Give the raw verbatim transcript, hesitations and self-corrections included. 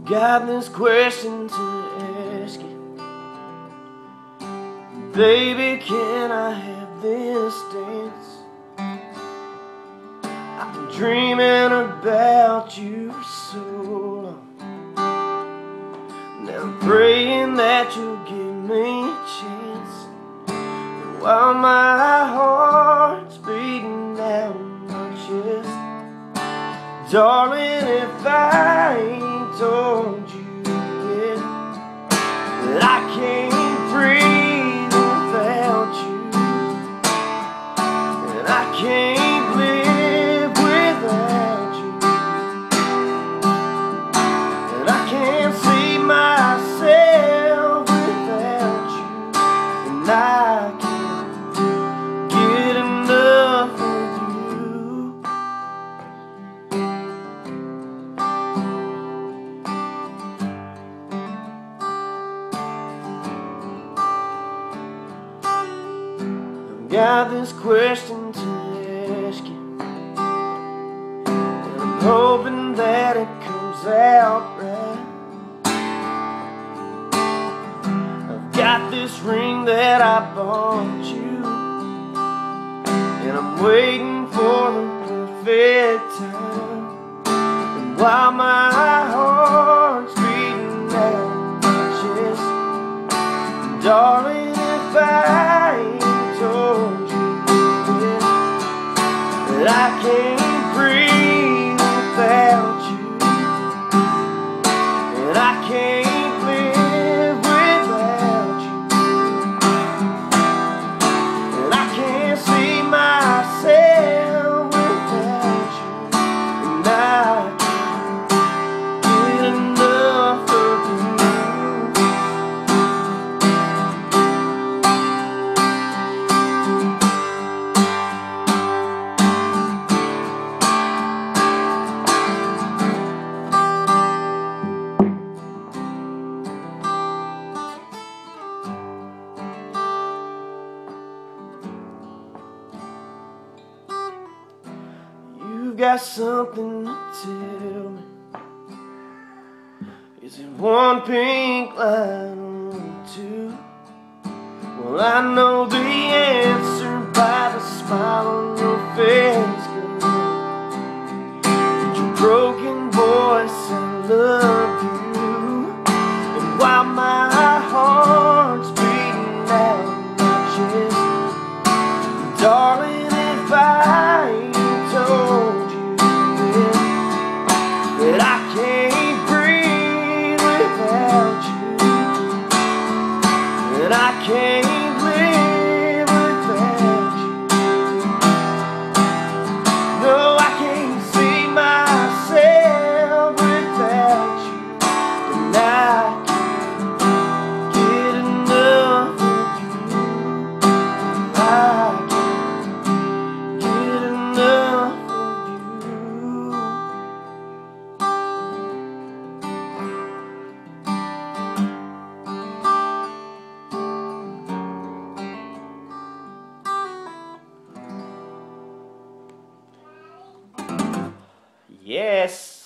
Got this question to ask you, baby, can I have this dance? I've been dreaming about you for so long. Now I'm praying that you'll give me a chance. And while my heart's beating out in my chest, darling, if I ain't told you yet that I can't breathe without you, and I can't live without you, and I can't see myself without you, and I can't get enough of you. Got this question to ask you, and I'm hoping that it comes out right. I've got this ring that I bought you, and I'm waiting for the perfect time. And while my heart's beating out my chest, darling, if I ain't told you that I can't breathe without you, and I can't live without you, and I can't see myself without you, and I can't get enough of you. You've got something to tell me. Is it one pink line or two? Well, I know the answer by the smile on your face, girl. With your broken voice, I love you. And while my heart's beating out my chest, darling, if I ain't told that I can't breathe without you, and I can't live without you. No, I can't see myself without you, and I can't get enough of you. I can't get enough of you. Yes.